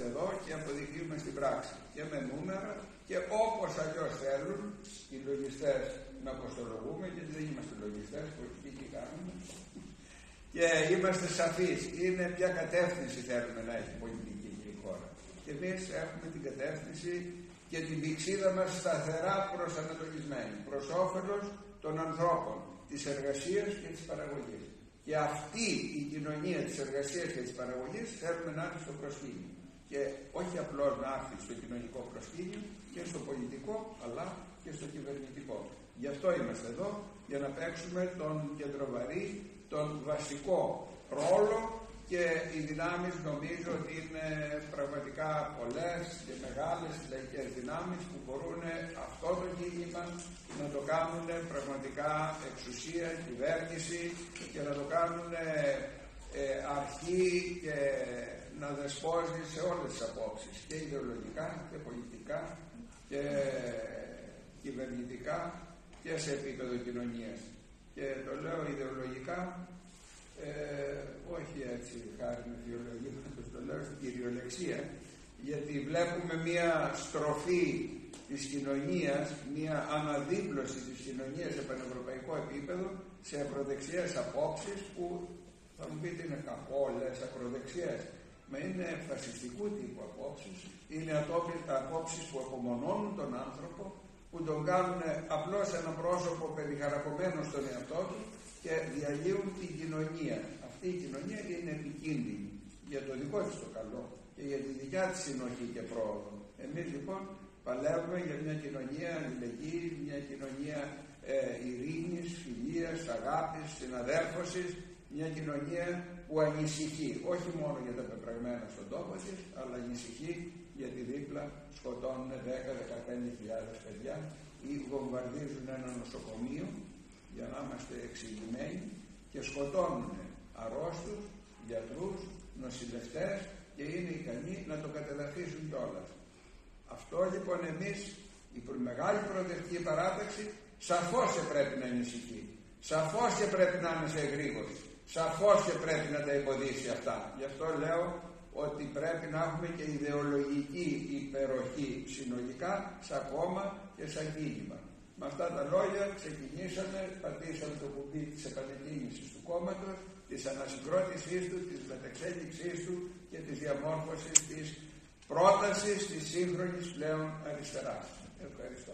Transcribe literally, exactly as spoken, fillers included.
εδώ και αποδεικνύουμε στην πράξη και με νούμερα και όπως αλλιώς θέλουν οι λογιστές να κοστολογούμε, γιατί δεν είμαστε λογιστές, πολιτική κάνουμε, και είμαστε σαφείς. Είναι ποια κατεύθυνση θέλουμε να έχει πολιτική και η χώρα. Και εμείς έχουμε την κατεύθυνση και την πηξίδα μας σταθερά προσανατολισμένη προς όφελος των ανθρώπων, της εργασίας και της παραγωγής. Και αυτή η κοινωνία της εργασίας και της παραγωγής θέλουμε να έρθει στο προσκήνιο. Και όχι απλώς να έρθει στο κοινωνικό προσκήνιο, και στο πολιτικό, αλλά και στο κυβερνητικό. Γι' αυτό είμαστε εδώ, για να παίξουμε τον κεντροβαρύ, τον βασικό ρόλο, και οι δυνάμεις νομίζω ότι είναι πραγματικά πολλές και μεγάλες λαϊκές δυνάμεις που μπορούν αυτό το κίνημα να το κάνουν πραγματικά εξουσία, κυβέρνηση, και να το κάνουν ε, αρχή και να δεσπόζει σε όλες τις απόψεις, και ιδεολογικά και πολιτικά και κυβερνητικά και σε επίπεδο κοινωνίας. Και το λέω ιδεολογικά, Ε, όχι έτσι χάρη με θεολογία, το λέω στην κυριολεξία, γιατί βλέπουμε μία στροφή της κοινωνίας, μία αναδίπλωση της κοινωνίας σε πανευρωπαϊκό επίπεδο σε ακροδεξιές απόψεις, που θα μου πείτε είναι κακό λες ακροδεξιές, μα είναι φασιστικού τύπου απόψεις, είναι ατόπιτα απόψεις που απομονώνουν τον άνθρωπο, που τον κάνουν απλώς ένα πρόσωπο περιχαρακωμένο στον εαυτό του και διαλύουν την κοινωνία. Αυτή η κοινωνία είναι επικίνδυνη για το δικό της το καλό και για τη δικιά της συνοχή και πρόοδο. Εμείς λοιπόν παλεύουμε για μια κοινωνία αλληλεγγύης, μια κοινωνία ε, ειρήνης, φιλίας, αγάπης, συναδέλφωσης, μια κοινωνία που ανησυχεί όχι μόνο για τα πεπραγμένα στον τόπο της, αλλά ανησυχεί γιατί δίπλα σκοτώνουν δέκα με δεκαπέντε χιλιάδες παιδιά ή βομβαρδίζουν ένα νοσοκομείο, για να είμαστε εξηγημένοι, και σκοτώνουν αρρώστους, γιατρούς, νοσηλευτές, και είναι ικανοί να το κατεδαφίσουν κιόλας. Αυτό λοιπόν εμείς, η μεγάλη προοδευτική παράταξη, σαφώς και πρέπει να ανησυχεί, σαφώς και πρέπει να είναι σε εγρήγορση, σαφώς και πρέπει να τα εμποδίσει αυτά. Γι' αυτό λέω ότι πρέπει να έχουμε και ιδεολογική υπεροχή συνολικά, σαν κόμμα και σαν κίνημα. Με αυτά τα λόγια ξεκινήσαμε, πατήσαμε το κουμπί της επανεκκίνησης του κόμματος, της ανασυγκρότησής του, της μεταξέλιξής του και της διαμόρφωσης της πρότασης της σύγχρονης πλέον αριστεράς. Ευχαριστώ.